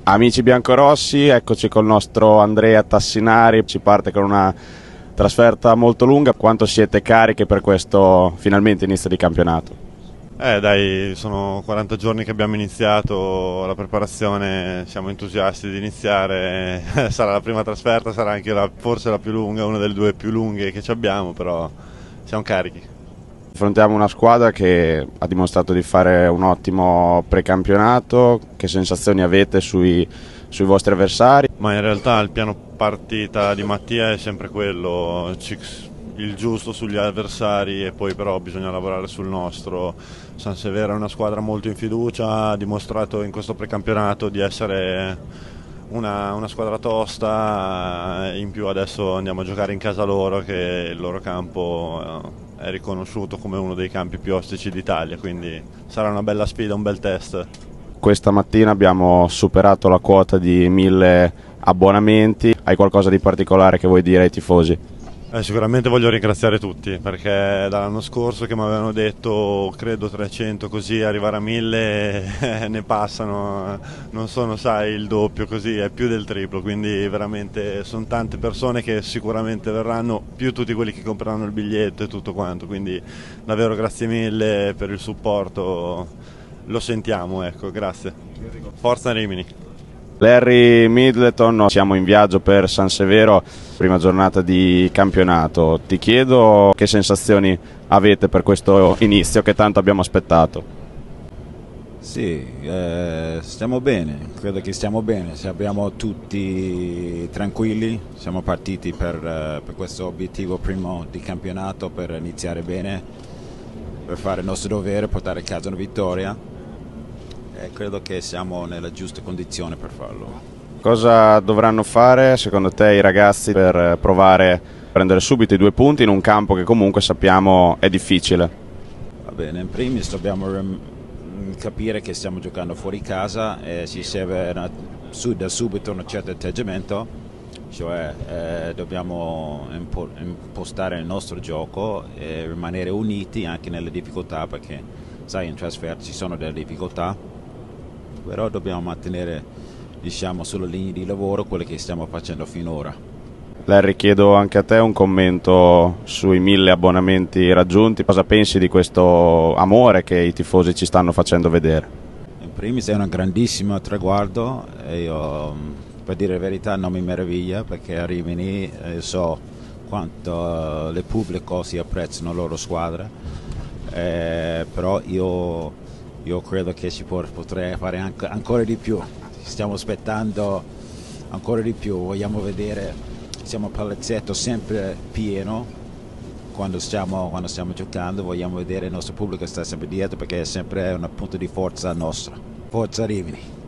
Amici biancorossi, eccoci col nostro Andrea Tassinari, si parte con una trasferta molto lunga. Quanto siete carichi per questo finalmente inizio di campionato? Dai, sono 40 giorni che abbiamo iniziato la preparazione, siamo entusiasti di iniziare, sarà la prima trasferta, sarà anche forse la più lunga, una delle due più lunghe che ci abbiamo, però siamo carichi. Affrontiamo una squadra che ha dimostrato di fare un ottimo precampionato. Che sensazioni avete sui vostri avversari? Ma in realtà il piano partita di Mattia è sempre quello, il giusto sugli avversari e poi però bisogna lavorare sul nostro. San Severo è una squadra molto in fiducia, ha dimostrato in questo precampionato di essere una squadra tosta, in più adesso andiamo a giocare in casa loro, che il loro campo è riconosciuto come uno dei campi più ostici d'Italia, quindi sarà una bella sfida, un bel test. Questa mattina abbiamo superato la quota di 1000 abbonamenti. Hai qualcosa di particolare che vuoi dire ai tifosi? Sicuramente voglio ringraziare tutti, perché dall'anno scorso che mi avevano detto credo 300, così arrivare a 1000 ne passano, non sono sai il doppio, così è più del triplo, quindi veramente sono tante persone che sicuramente verranno, più tutti quelli che compreranno il biglietto e tutto quanto, quindi davvero grazie mille per il supporto, lo sentiamo, ecco, grazie. Forza Rimini! Larry Middleton, siamo in viaggio per San Severo, prima giornata di campionato. Ti chiedo che sensazioni avete per questo inizio che tanto abbiamo aspettato. Sì, stiamo bene, credo che stiamo bene, siamo tutti tranquilli, siamo partiti per questo obiettivo primo di campionato, per iniziare bene, per fare il nostro dovere, portare a casa una vittoria. Credo che siamo nella giusta condizione per farlo. Cosa dovranno fare secondo te i ragazzi per provare a prendere subito i 2 punti in un campo che comunque sappiamo è difficile? Va bene, in primis dobbiamo capire che stiamo giocando fuori casa e ci serve da subito un certo atteggiamento, cioè dobbiamo impostare il nostro gioco e rimanere uniti anche nelle difficoltà, perché sai, in trasferta ci sono delle difficoltà, però dobbiamo mantenere, diciamo, sulla linea di lavoro quello che stiamo facendo finora. Larry, chiedo anche a te un commento sui 1000 abbonamenti raggiunti. Cosa pensi di questo amore che i tifosi ci stanno facendo vedere? In primis è un grandissimo traguardo e io, per dire la verità, non mi meraviglia, perché a Rimini so quanto le pubblico si apprezzano la loro squadra, però io credo che potrei fare ancora di più, stiamo aspettando ancora di più, vogliamo vedere, siamo a palazzetto sempre pieno quando stiamo giocando, vogliamo vedere il nostro pubblico sta sempre dietro, perché è sempre un punto di forza nostra. Forza Rimini!